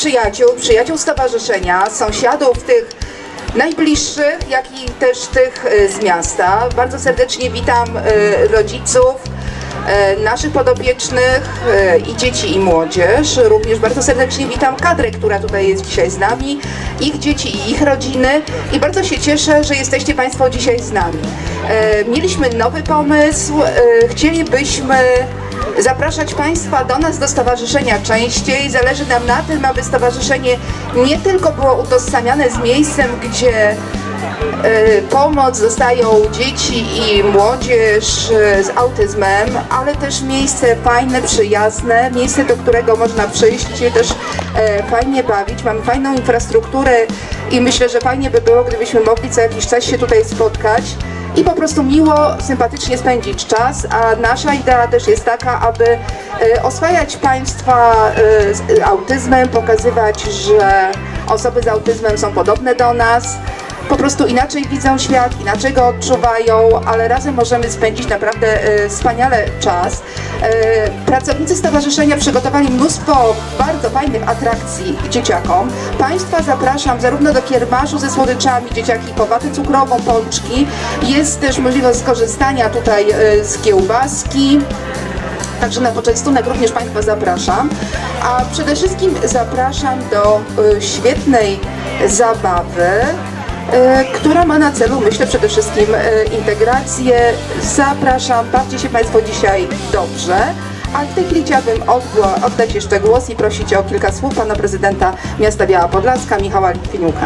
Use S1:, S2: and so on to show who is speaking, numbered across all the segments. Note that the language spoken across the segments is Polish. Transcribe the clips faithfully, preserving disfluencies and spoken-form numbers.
S1: przyjaciół, przyjaciół stowarzyszenia, sąsiadów tych najbliższych, jak i też tych z miasta. Bardzo serdecznie witam rodziców, naszych podopiecznych i dzieci i młodzież. Również bardzo serdecznie witam kadrę, która tutaj jest dzisiaj z nami, ich dzieci i ich rodziny i bardzo się cieszę, że jesteście Państwo dzisiaj z nami. Mieliśmy nowy pomysł, chcielibyśmy zapraszać Państwa do nas, do stowarzyszenia częściej. Zależy nam na tym, aby stowarzyszenie nie tylko było utożsamiane z miejscem, gdzie y, pomoc dostają dzieci i młodzież y, z autyzmem, ale też miejsce fajne, przyjazne, miejsce, do którego można przyjść i się też y, fajnie bawić. Mamy fajną infrastrukturę i myślę, że fajnie by było, gdybyśmy mogli co jakiś czas się tutaj spotkać i po prostu miło, sympatycznie spędzić czas, a nasza idea też jest taka, aby y, oswajać Państwa y, z autyzmem, pokazywać, że osoby z autyzmem są podobne do nas, po prostu inaczej widzą świat, inaczej go odczuwają, ale razem możemy spędzić naprawdę y, wspaniale czas. Y, pracownicy stowarzyszenia przygotowali mnóstwo bardzo fajnych atrakcji dzieciakom. Państwa zapraszam zarówno do kiermaszu ze słodyczami, dzieciaki po watę cukrową, pączki. Jest też możliwość skorzystania tutaj y, z kiełbaski. Także na poczęstunek również Państwa zapraszam, a przede wszystkim zapraszam do y, świetnej zabawy, która ma na celu, myślę, przede wszystkim integrację. Zapraszam, bawcie się Państwo dzisiaj dobrze. A w tej chwili chciałabym oddać jeszcze głos i prosić o kilka słów Pana Prezydenta Miasta Biała Podlaska, Michała Litwiniuka.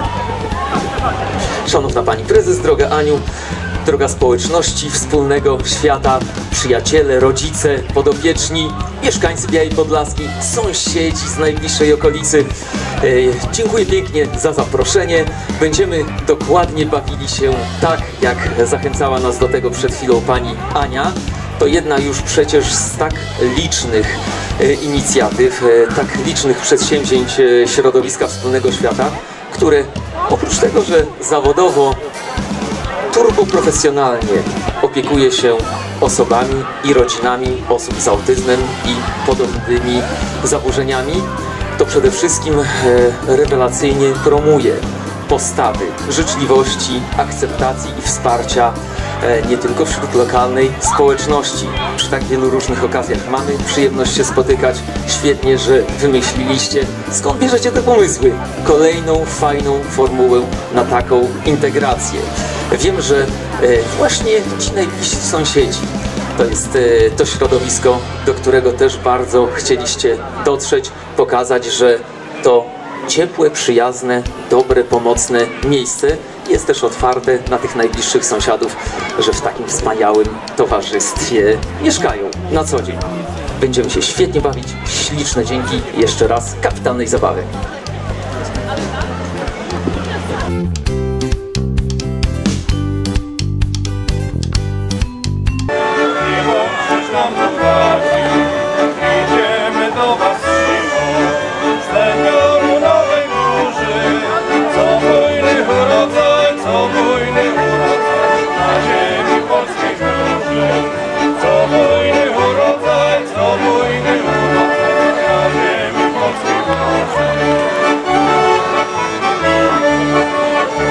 S2: Szanowna Pani Prezes, droga Aniu, droga społeczności wspólnego świata, przyjaciele, rodzice, podopieczni, mieszkańcy Białej Podlaskiej, sąsiedzi z najbliższej okolicy. E, dziękuję pięknie za zaproszenie. Będziemy dokładnie bawili się tak, jak zachęcała nas do tego przed chwilą Pani Ania. To jedna już przecież z tak licznych e, inicjatyw, e, tak licznych przedsięwzięć e, środowiska wspólnego świata, które oprócz tego, że zawodowo turboprofesjonalnie opiekuje się osobami i rodzinami osób z autyzmem i podobnymi zaburzeniami, to przede wszystkim e, rewelacyjnie promuje postawy życzliwości, akceptacji i wsparcia e, nie tylko wśród lokalnej społeczności. Przy tak wielu różnych okazjach mamy przyjemność się spotykać. Świetnie, że wymyśliliście. Skąd bierzecie te pomysły? Kolejną fajną formułę na taką integrację. Wiem, że e, właśnie ci najbliżsi sąsiedzi to jest e, to środowisko, do którego też bardzo chcieliście dotrzeć, pokazać, że to ciepłe, przyjazne, dobre, pomocne miejsce jest też otwarte na tych najbliższych sąsiadów, że w takim wspaniałym towarzystwie mieszkają na co dzień. Będziemy się świetnie bawić. Śliczne dzięki jeszcze raz kapitalnej zabawy.
S3: Idziemy do was siłą, z legionowej burzy, co bujny urodzaj, co bujny urodzaj, na ziemi polskiej chmurzy. Co bujny urodzaj, co bujny urodzaj, na ziemi polskiej chmurzy.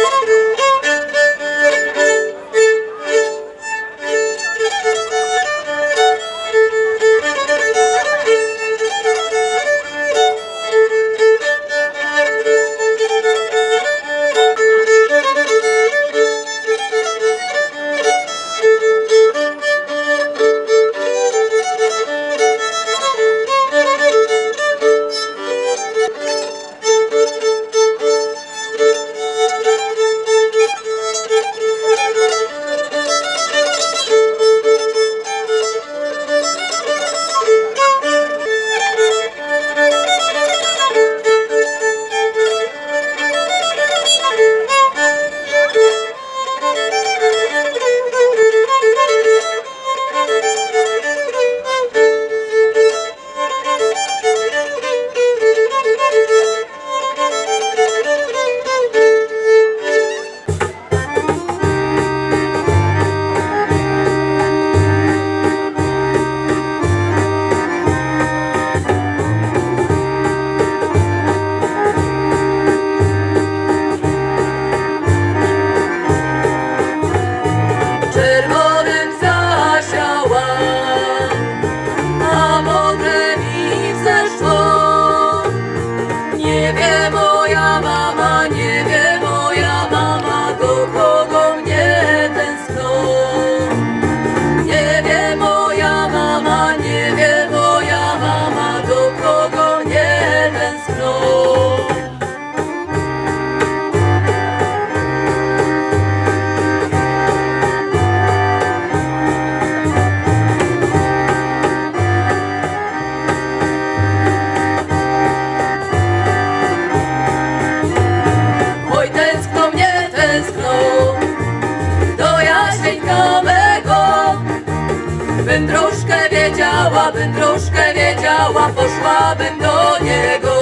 S4: Wędruszkę wiedziała, wędruszkę wiedziała, poszłabym do niego.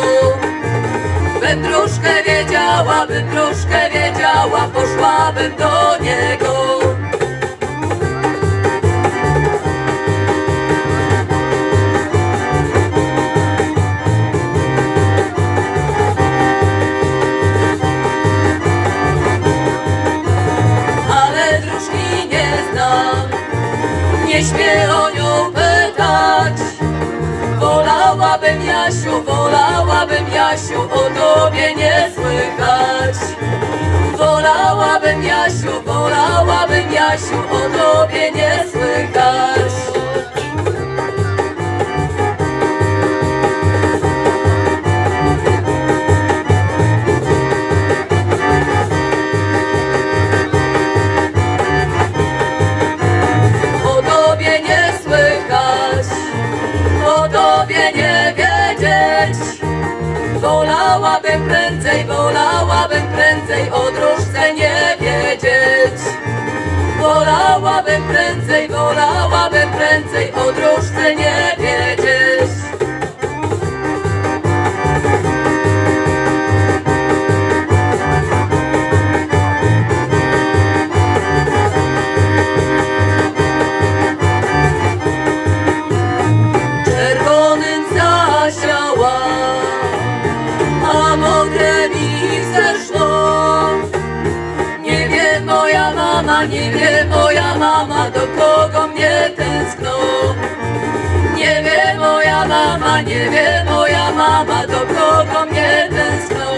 S4: Wędruszkę wiedziała, wędruszkę wiedziała, poszłabym do niego. Ale dróżki nie znam, nie śmiem o nią pytać. Wolałabym, Jasiu, wolałabym, Jasiu, o tobie nie słychać. Wolałabym, Jasiu, wolałabym, Jasiu, o tobie nie słychać. O tobie nie słychać, o tobie nie wiedzieć. Wolałabym prędzej, wolałabym prędzej o dróżce nie wiedzieć. Wolałabym prędzej, wolałabym prędzej o dróżce nie wiedzieć. Czerwonym zasiała, a modre mi zeszło. Nie wie moja mama, nie wie moja mama, do kogo mnie tęskno. Nie wie moja mama, nie wie moja mama, do kogo mnie tęskno.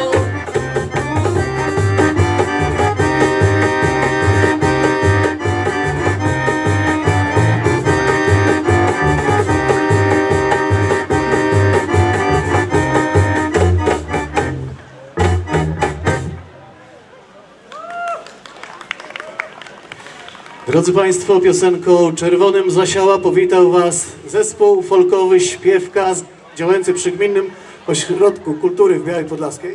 S5: Drodzy Państwo, piosenką Czerwonym zasiała powitał Was zespół folkowy Śpiewka działający przy Gminnym Ośrodku Kultury w Białej Podlaskiej.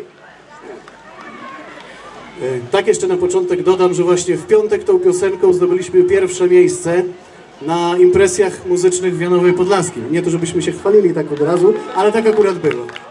S5: Tak jeszcze na początek dodam, że właśnie w piątek tą piosenką zdobyliśmy pierwsze miejsce na impresjach muzycznych w Janowej Podlaskiej. Nie to, żebyśmy się chwalili tak od razu, ale tak akurat było.